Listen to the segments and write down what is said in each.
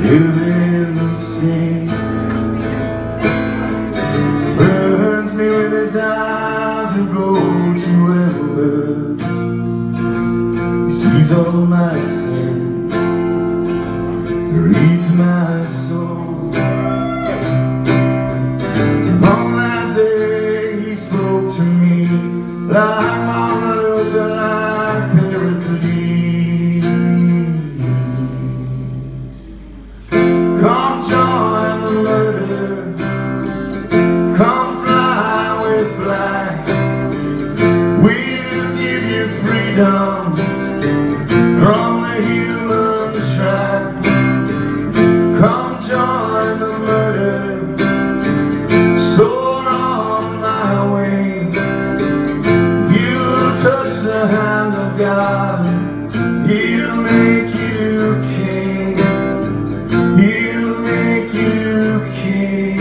in the sea. Burns me with his eyes of gold to embers. He sees all my sins, he reads my soul. And on that day he spoke to me like Martin Luther, like Pericles. Come join the murder, come fly with black. We'll give you freedom from the human trap. Come join the murder, soar on my wings. You'll touch the hand of God, he'll make you king. He'll make you king.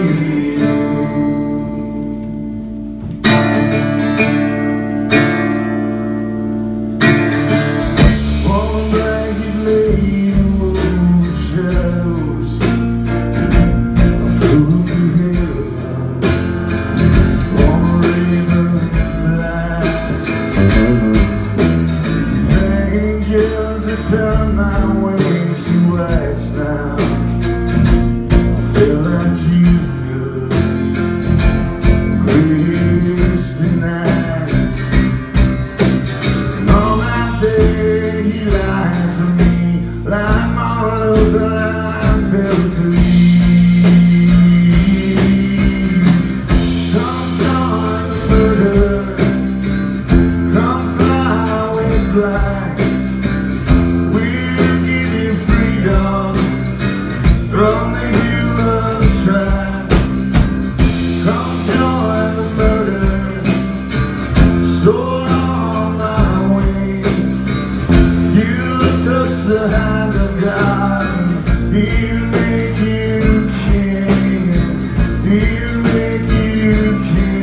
One blanket made of old shadows, I flew to heaven on a raven's flight. These angels that turn my wings to wax now, I feel like Jesus, grace denied. And on that day he lied to me like Martin Luther, like Pericles. Come join the murder, come fly with black. We'll give you freedom from the human trap. Come join the murder, soar on my wings. You'll touch the hand of God, he'll make you king. He'll make you king.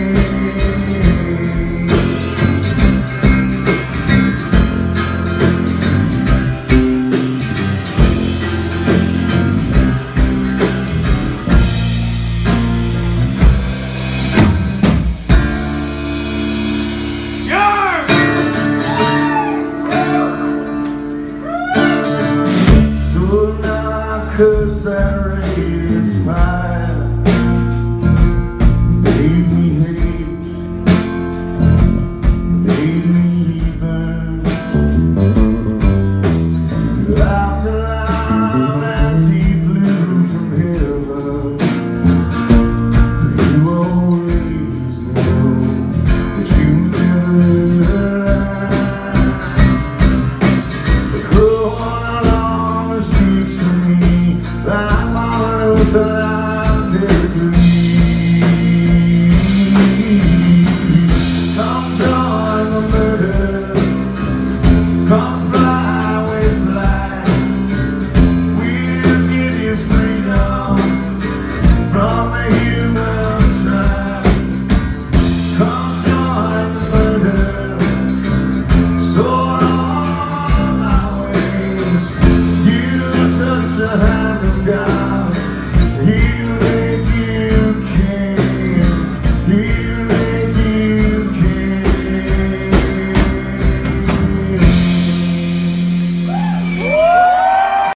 Curse that raised fire, made me hate, made me burn. You laughed aloud as he flew from heaven. You always know that you never lie. The crow no longer speaks to me like Martin Luther, like Pericles. Come join the murder, come fly with black. We'll give you freedom from the human trap. Come join the murder, soar on my wings. You touch the hand of God.